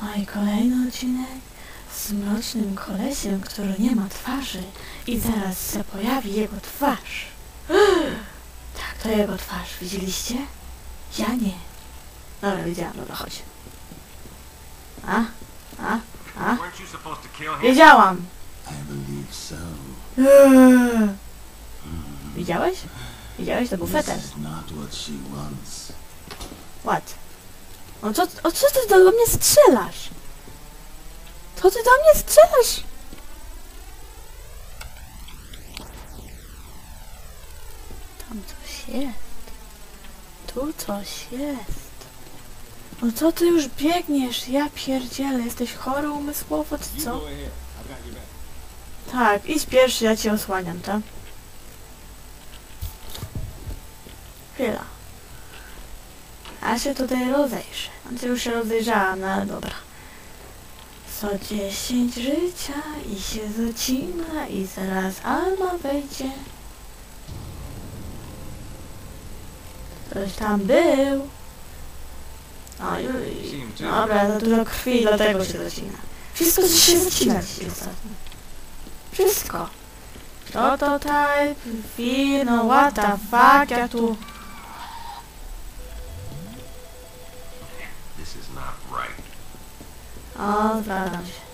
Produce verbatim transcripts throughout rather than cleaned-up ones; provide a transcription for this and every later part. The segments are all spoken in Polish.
No i kolejny odcinek z mrocznym kolesiem, który nie ma twarzy i zaraz się pojawi jego twarz. Tak, to jego twarz. Widzieliście? Ja nie. Dobra, widziałam, dobra, chodź. A? A? A? Wiedziałam! Eee. Widziałeś? Widziałeś? To był fetel. What? O co, o co ty do mnie strzelasz? Co ty do mnie strzelasz? Tam coś jest. Tu coś jest. No co ty już biegniesz? Ja pierdzielę, jesteś chory umysłowo, czy co? Tak, idź pierwszy, ja cię osłaniam, tak? Chwila. Ja się tutaj rozejrzę. Znaczy już się rozejrzałam, no ale dobra. Co dziesięć życia i się zacina i zaraz Alma wejdzie. Ktoś tam był. O, już. Dobra, za dużo krwi, dlatego się zacina. Wszystko się zacina dzisiaj ostatnio. Wszystko. Prototype, V, no what the fuck, ja tu... O, zgadzam się.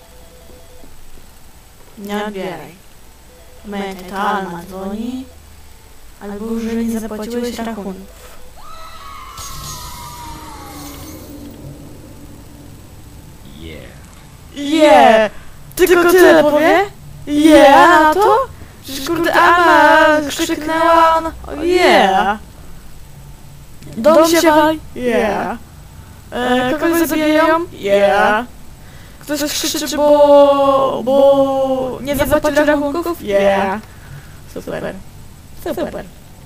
Nie odbieraj. Pamiętaj, to Alma dzwoni, albo że nie zapłaciłeś rachunków. Yeah. Yeah! Tylko tyle powie? Yeah, a to? Przecież kurde Alma krzyknęła, ona... Oh, yeah! Dom się wali? Yeah! E, kogoś zabijają? Yeah! Ktoś krzyczy, bo... bo... nie zapłaci rachunków? Yeah! Super. Super.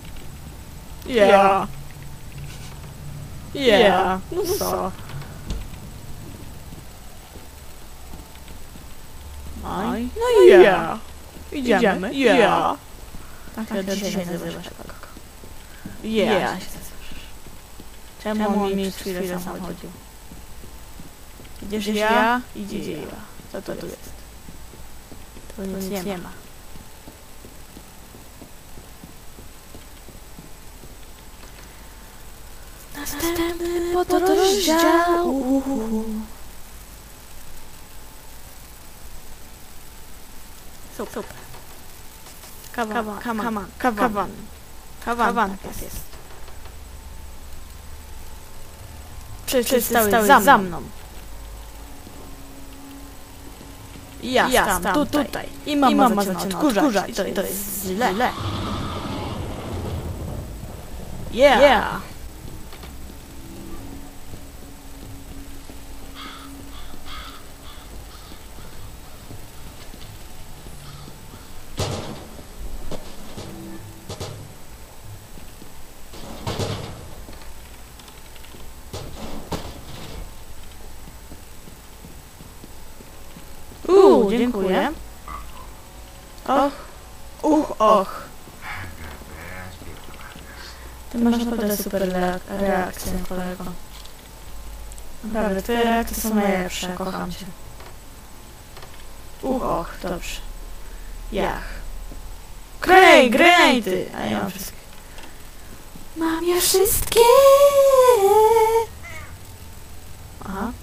Yeah! Yeah! No co? No i... no i yeah! Idziemy? Yeah! Tak, tak ty się nazywasz. Yeah! się nazywasz. Czemu on mi chwilę sam chodził? Idziesz ja, idzie ja. Co to tu jest? Tu nic nie, nie ma. Następny podrozdział. Super. Kawan, kawan, kawan, kawan. Kawan, tak jest. Wszyscy stały za, za mną. I ja, ja tam, tu, tutaj. I mama, I mama zaczyna, zaczyna odkurzać. odkurzać. I to, I to jest źle. źle. Yeah. yeah. Uuu, dziękuję. Och, uch, och. Ty masz naprawdę super reakcję, kolego. Naprawdę, twoje reakcje są najlepsze, kocham cię. Uch, och, dobrze. Jach. Grenade, grenady! A ja mam wszystkie. Mam je wszystkie! Aha.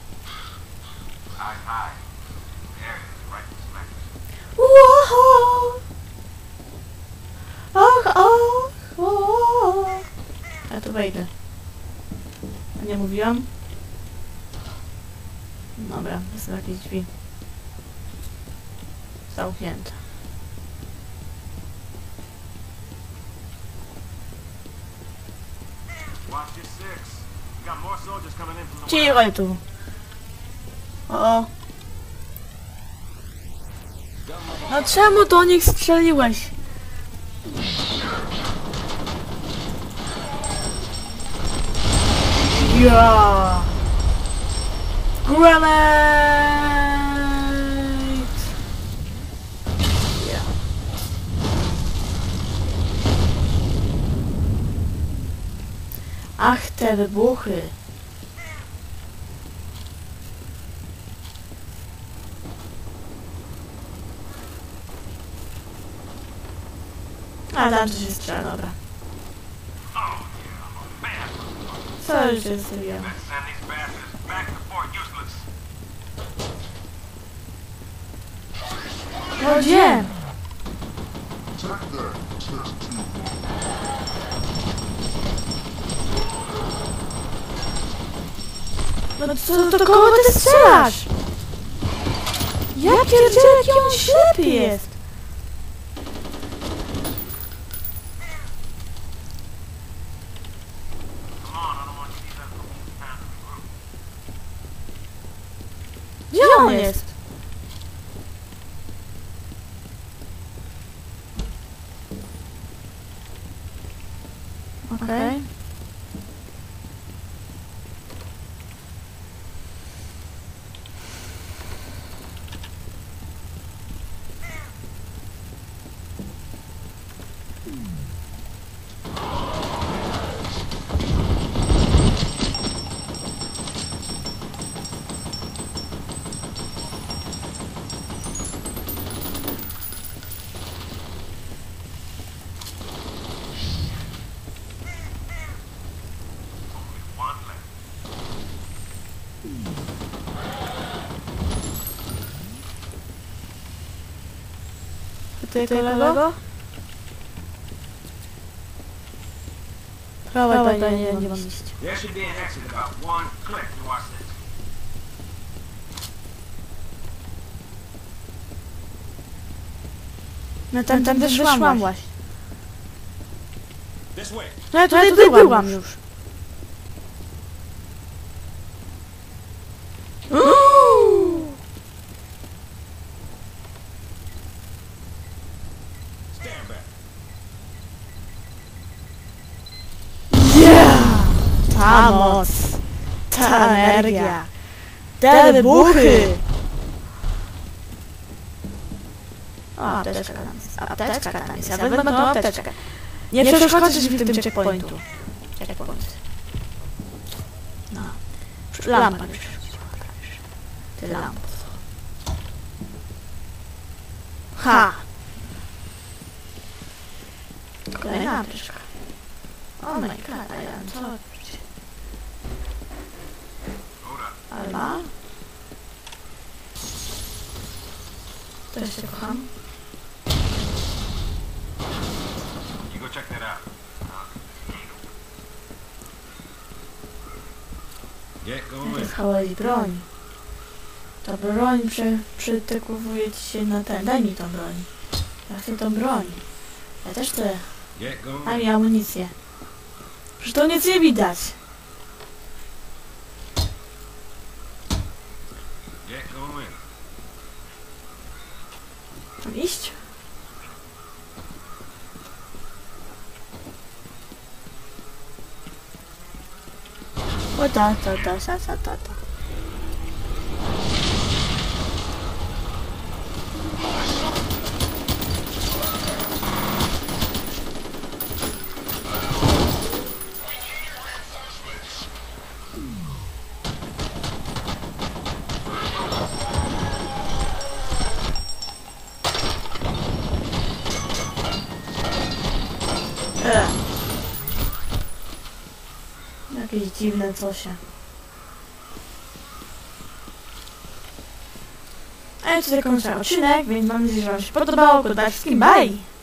Wow! Och, och, och. Ja tu wejdę. A nie mówiłam? Dobra, to są jakieś drzwi. Zamknięte. Cicho tu. O. No czemu do nich strzeliłeś? Ja. Grenade! Ja. Ach, te wybuchy. A tam coś się strzela, dobra. Co już się zrobiłem? No gdzie? No co, to kogo ty strzelasz? Ja pierdzielę, jaki on ślepy jest! Gdzie on jest? Okej. Okay. Ty, kolego? Prawa, to nie, nie mam iść. There should be an exit about one click to watch this. No tam, tam też wyszłam właśnie. This way. No ja tutaj, tutaj byłam już. Stand back. Yeah! Ta moc, ta energia, te wybuchy! O, apteczka tam jest, apteczka tam jest, ja wezmę tą apteczkę. Nie przeszkodzisz mi w tym checkpointu. Checkpoint. No. Lampa mi przeszkodziła. Ty lampo. Ha! Kolejna apteczka. Oh my god, I am touched. Alma? Też się kocham. You go check that out. Get going. Schowałeś broń. Ta broń przy, przytykowuje ci się na ten. Daj mi tą broń. Ja chcę tą broń. Ja też chcę. Get going. Daj mi amunicję. Że to nic nie widać. Get going. Tam iść? O ta, ta, ta, ta, ta, ta, ta. Ech. Jakieś dziwne cosie. A ja tutaj kończę odcinek, więc mam nadzieję, że wam się podobało. Goodbye wszystkim, bye!